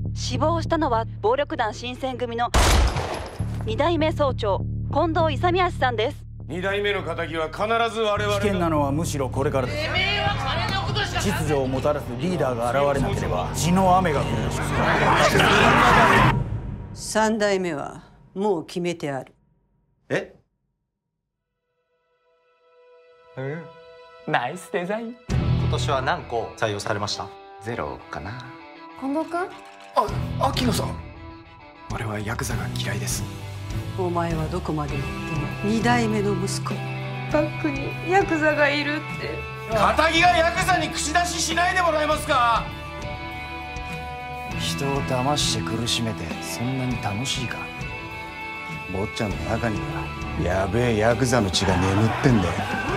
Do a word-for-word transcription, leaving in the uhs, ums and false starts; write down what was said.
死亡したのは暴力団新選組のに代目総長近藤勇康さんです。 に代目の敵は必ず我々が。 危険なのはむしろこれからです。 てめえは金のことしか。 秩序をもたらすリーダーが現れなければ血の雨が降るでしょう。 三代目はもう決めてある。 え？ うん、ナイスデザイン。 今年は何個採用されました？ ゼロかな。 近藤君？ あ、秋野さん。俺はヤクザが嫌いです。 お前はどこまで行っても二代目の息子。 バックにヤクザがいるって。 仇がヤクザに口出ししないでもらえますか。 人を騙して苦しめてそんなに楽しいか。坊ちゃんの中にはやべえヤクザの血が眠ってんだよ。